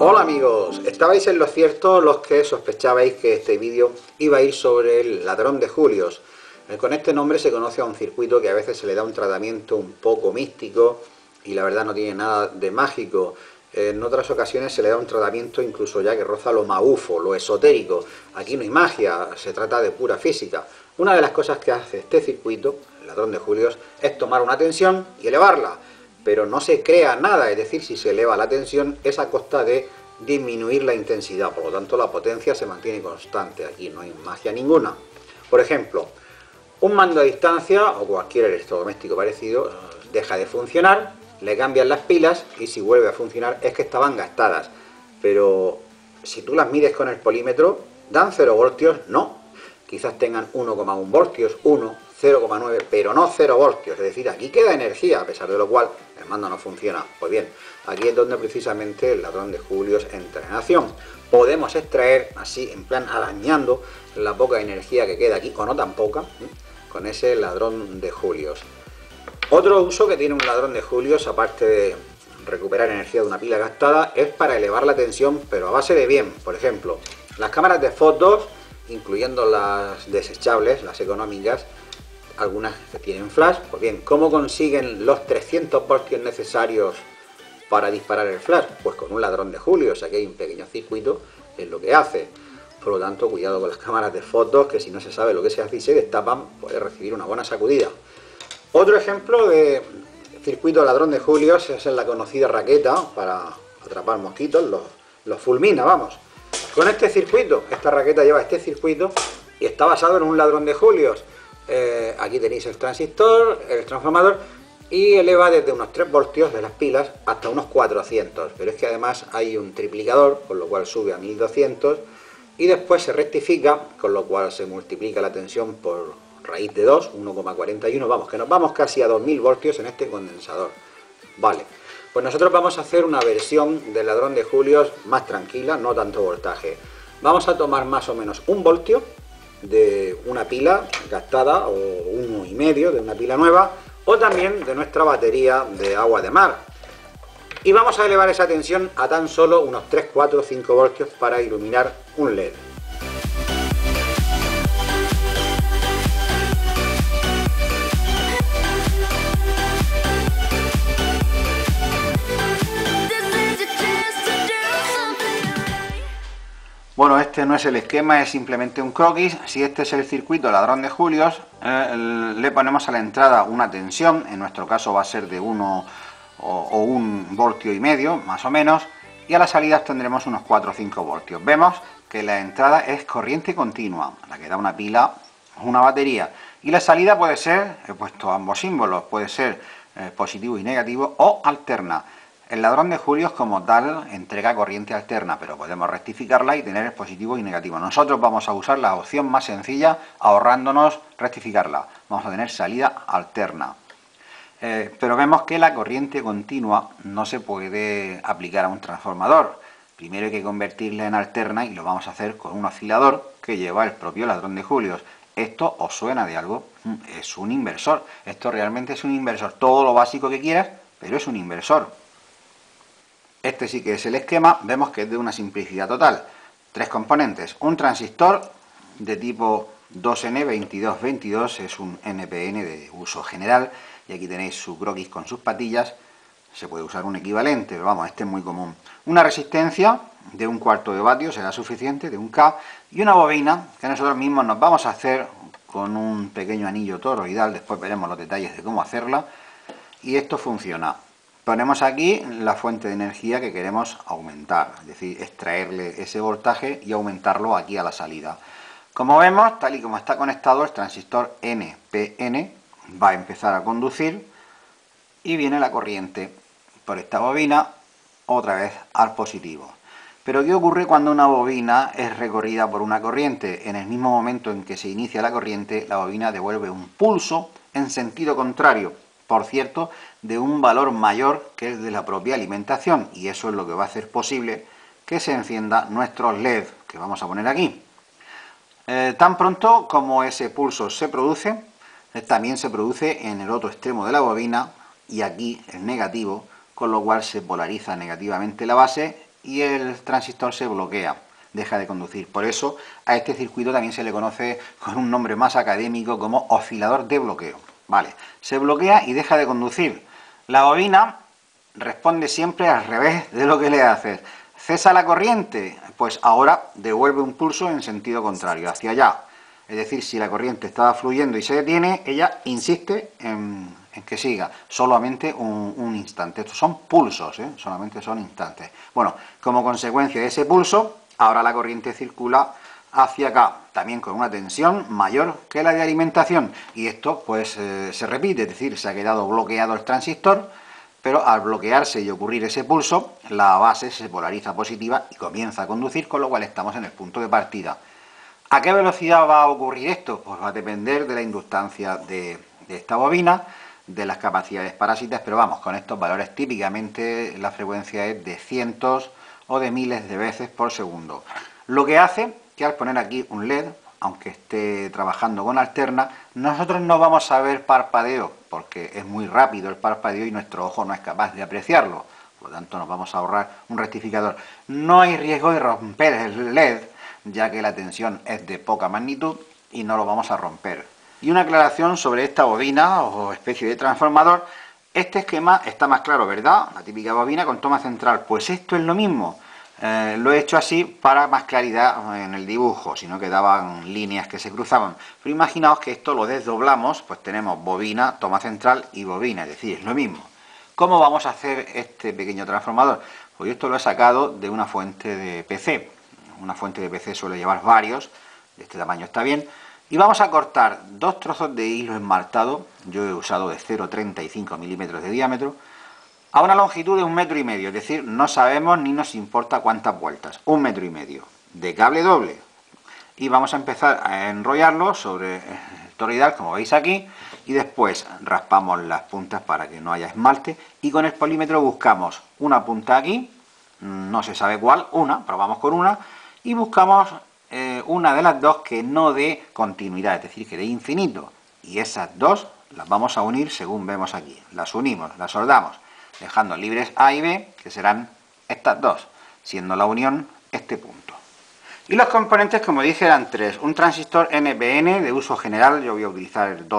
Hola amigos, estabais en lo cierto los que sospechabais que este vídeo iba a ir sobre el ladrón de Julios. Con este nombre se conoce a un circuito que a veces se le da un tratamiento un poco místico y la verdad no tiene nada de mágico. En otras ocasiones se le da un tratamiento incluso ya que roza lo magufo, lo esotérico. Aquí no hay magia, se trata de pura física. Una de las cosas que hace este circuito, el ladrón de Julios, es tomar una tensión y elevarla. Pero no se crea nada, es decir, si se eleva la tensión es a costa de disminuir la intensidad, por lo tanto la potencia se mantiene constante, aquí no hay magia ninguna. Por ejemplo, un mando a distancia o cualquier electrodoméstico parecido deja de funcionar, le cambian las pilas y si vuelve a funcionar es que estaban gastadas, pero si tú las mides con el polímetro, ¿dan 0 voltios? No, quizás tengan 1,1 voltios, 1, 0,9, pero no 0 voltios, es decir, aquí queda energía, a pesar de lo cual el mando no funciona. Pues bien, aquí es donde precisamente el ladrón de Julios entra en acción. Podemos extraer, así, en plan arañando, la poca energía que queda aquí, o no tan poca, con ese ladrón de Julios. Otro uso que tiene un ladrón de Julios, aparte de recuperar energía de una pila gastada, es para elevar la tensión, pero a base de bien. Por ejemplo, las cámaras de fotos, incluyendo las desechables, las económicas, algunas que tienen flash, pues bien, ¿cómo consiguen los 300 voltios necesarios para disparar el flash? Pues con un ladrón de Julios, aquí hay un pequeño circuito, es lo que hace. Por lo tanto, cuidado con las cámaras de fotos, que si no se sabe lo que se hace y se destapan, puede recibir una buena sacudida. Otro ejemplo de circuito ladrón de Julios es en la conocida raqueta para atrapar mosquitos, los fulmina, vamos. Con este circuito, esta raqueta lleva este circuito y está basado en un ladrón de Julios. Aquí tenéis el transistor, el transformador y eleva desde unos 3 voltios de las pilas hasta unos 400, pero es que además hay un triplicador, con lo cual sube a 1200 y después se rectifica, con lo cual se multiplica la tensión por raíz de 2, 1,41, vamos, que nos vamos casi a 2000 voltios en este condensador. Vale, pues nosotros vamos a hacer una versión del ladrón de Julios más tranquila, no tanto voltaje. Vamos a tomar más o menos 1 voltio de una pila gastada o 1,5 de una pila nueva o también de nuestra batería de agua de mar y vamos a elevar esa tensión a tan solo unos 3, 4, 5 voltios para iluminar un LED. Bueno, este no es el esquema, es simplemente un croquis. Si este es el circuito ladrón de Julios, le ponemos a la entrada una tensión, en nuestro caso va a ser de 1 o 1,5 voltios, más o menos, y a las salidas tendremos unos 4 o 5 voltios. Vemos que la entrada es corriente continua, la que da una pila o una batería, y la salida puede ser, he puesto ambos símbolos, puede ser positivo y negativo o alterna. El ladrón de Julios como tal entrega corriente alterna, pero podemos rectificarla y tener positivo y negativo. Nosotros vamos a usar la opción más sencilla, ahorrándonos rectificarla. Vamos a tener salida alterna. Pero vemos que la corriente continua no se puede aplicar a un transformador. Primero hay que convertirla en alterna y lo vamos a hacer con un oscilador que lleva el propio ladrón de Julios. ¿Esto os suena de algo? Es un inversor. Esto realmente es un inversor. Todo lo básico que quieras, pero es un inversor. Este sí que es el esquema, vemos que es de una simplicidad total. 3 componentes, un transistor de tipo 2N2222, es un NPN de uso general, y aquí tenéis su croquis con sus patillas, se puede usar un equivalente, pero vamos, este es muy común. Una resistencia de 1/4 de vatio, será suficiente, de 1K, y una bobina que nosotros mismos nos vamos a hacer con un pequeño anillo toroidal, después veremos los detalles de cómo hacerla, y esto funciona. Ponemos aquí la fuente de energía que queremos aumentar, es decir, extraerle ese voltaje y aumentarlo aquí a la salida. Como vemos, tal y como está conectado, el transistor NPN va a empezar a conducir y viene la corriente por esta bobina otra vez al positivo. Pero ¿qué ocurre cuando una bobina es recorrida por una corriente? En el mismo momento en que se inicia la corriente, la bobina devuelve un pulso en sentido contrario, por cierto, de un valor mayor que el de la propia alimentación, y eso es lo que va a hacer posible que se encienda nuestros LED que vamos a poner aquí. Tan pronto como ese pulso se produce, también se produce en el otro extremo de la bobina y aquí el negativo, con lo cual se polariza negativamente la base y el transistor se bloquea, deja de conducir. Por eso a este circuito también se le conoce con un nombre más académico como oscilador de bloqueo. Vale, se bloquea y deja de conducir. La bobina responde siempre al revés de lo que le haces. ¿Cesa la corriente? Pues ahora devuelve un pulso en sentido contrario, hacia allá. Es decir, si la corriente estaba fluyendo y se detiene, ella insiste en que siga solamente un instante. Estos son pulsos, solamente son instantes. Bueno, como consecuencia de ese pulso, ahora la corriente circula hacia acá, también con una tensión mayor que la de alimentación. Y esto pues se repite, es decir, se ha quedado bloqueado el transistor, pero al bloquearse y ocurrir ese pulso, la base se polariza positiva y comienza a conducir, con lo cual estamos en el punto de partida. ¿A qué velocidad va a ocurrir esto? Pues va a depender de la inductancia de esta bobina, de las capacidades parásitas, pero vamos, con estos valores típicamente la frecuencia es de cientos o de miles de veces por segundo. Lo que hace que al poner aquí un LED, aunque esté trabajando con alterna, nosotros no vamos a ver parpadeo, porque es muy rápido el parpadeo y nuestro ojo no es capaz de apreciarlo. Por lo tanto, nos vamos a ahorrar un rectificador. No hay riesgo de romper el LED, ya que la tensión es de poca magnitud y no lo vamos a romper. Y una aclaración sobre esta bobina o especie de transformador. Este esquema está más claro, ¿verdad? La típica bobina con toma central. Pues esto es lo mismo. Lo he hecho así para más claridad en el dibujo, si no quedaban líneas que se cruzaban. Pero imaginaos que esto lo desdoblamos, pues tenemos bobina, toma central y bobina, es decir, es lo mismo. ¿Cómo vamos a hacer este pequeño transformador? Pues esto lo he sacado de una fuente de PC. Una fuente de PC suele llevar varios, de este tamaño está bien. Y vamos a cortar dos trozos de hilo esmaltado, yo he usado de 0,35 milímetros de diámetro, a una longitud de 1,5 metros, es decir, no sabemos ni nos importa cuántas vueltas, 1,5 metros, de cable doble. Y vamos a empezar a enrollarlo sobre el toroidal, como veis aquí, y después raspamos las puntas para que no haya esmalte, y con el polímetro buscamos una punta aquí, no se sabe cuál, una, probamos con una, y buscamos una de las dos que no dé continuidad, es decir, que dé infinito, y esas dos las vamos a unir según vemos aquí, las unimos, las soldamos, dejando libres A y B, que serán estas dos, siendo la unión este punto. Y los componentes, como dije, eran tres. Un transistor NPN de uso general, yo voy a utilizar el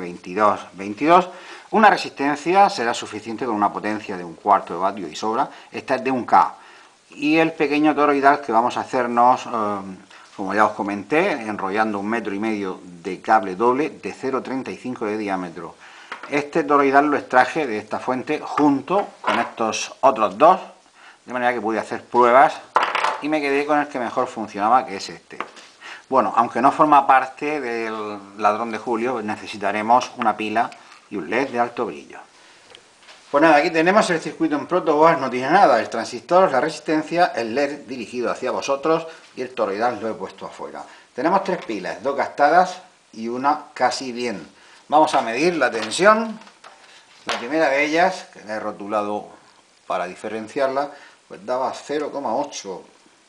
2N2222. Una resistencia será suficiente con una potencia de 1/4 de vatio y sobra. Esta es de 1K. Y el pequeño toroidal que vamos a hacernos, como ya os comenté, enrollando 1,5 metros de cable doble de 0,35 de diámetro. Este toroidal lo extraje de esta fuente junto con estos otros dos, de manera que pude hacer pruebas y me quedé con el que mejor funcionaba, que es este. Bueno, aunque no forma parte del ladrón de Julio, necesitaremos una pila y un LED de alto brillo. Pues nada, aquí tenemos el circuito en protoboard, no tiene nada, el transistor, la resistencia, el LED dirigido hacia vosotros y el toroidal lo he puesto afuera. Tenemos tres pilas, dos gastadas y una casi bien. Vamos a medir la tensión. La primera de ellas, que la he rotulado para diferenciarla, pues daba 0,8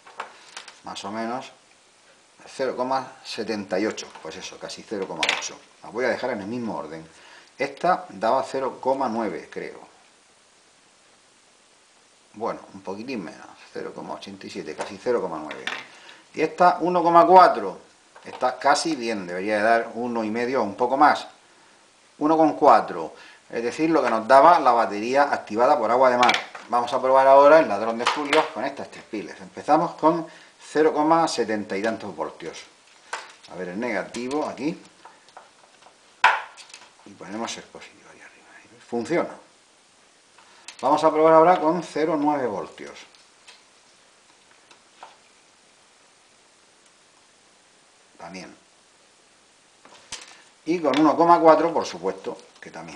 más o menos, 0,78, pues eso, casi 0,8. Las voy a dejar en el mismo orden. Esta daba 0,9, creo. Bueno, un poquitín menos, 0,87, casi 0,9. Y esta 1,4, está casi bien, debería de dar 1,5 o un poco más. 1,4, es decir, lo que nos daba la batería activada por agua de mar. Vamos a probar ahora el ladrón de Julio con estas tres pilas. Empezamos con 0,70 y tantos voltios. A ver el negativo aquí. Y ponemos el positivo ahí arriba. Funciona. Vamos a probar ahora con 0,9 voltios. También. Y con 1,4, por supuesto, que también.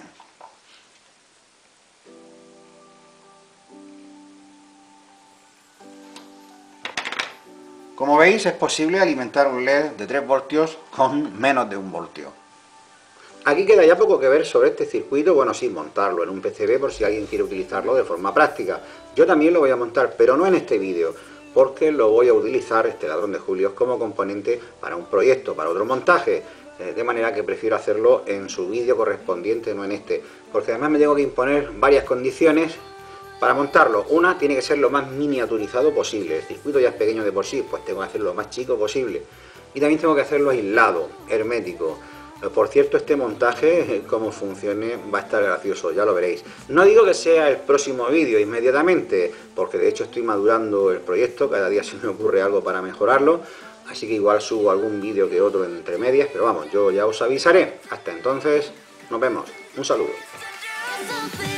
Como veis, es posible alimentar un LED de 3 voltios con menos de 1 voltio. Aquí queda ya poco que ver sobre este circuito, bueno, sí, montarlo en un PCB por si alguien quiere utilizarlo de forma práctica. Yo también lo voy a montar, pero no en este vídeo, porque lo voy a utilizar, este ladrón de Julios, como componente para un proyecto, para otro montaje. De manera que prefiero hacerlo en su vídeo correspondiente, no en este, porque además me tengo que imponer varias condiciones Para montarlo, una tiene que ser lo más miniaturizado posible. El circuito ya es pequeño de por sí, pues tengo que hacerlo lo más chico posible. Y también tengo que hacerlo aislado, hermético. Por cierto, este montaje, como funcione, va a estar gracioso, ya lo veréis. No digo que sea el próximo vídeo inmediatamente, porque de hecho estoy madurando el proyecto, cada día se me ocurre algo para mejorarlo, así que igual subo algún vídeo que otro entre medias, pero vamos, yo ya os avisaré. Hasta entonces, nos vemos. Un saludo.